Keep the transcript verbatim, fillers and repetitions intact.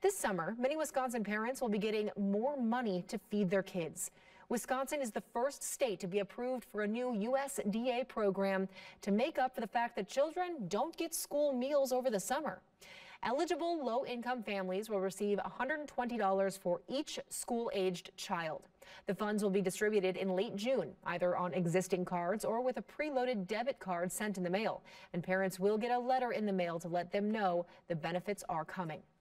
This summer, many Wisconsin parents will be getting more money to feed their kids. Wisconsin is the first state to be approved for a new U S D A program to make up for the fact that children don't get school meals over the summer. Eligible low-income families will receive one hundred twenty dollars for each school-aged child. The funds will be distributed in late June, either on existing cards or with a preloaded debit card sent in the mail. And parents will get a letter in the mail to let them know the benefits are coming.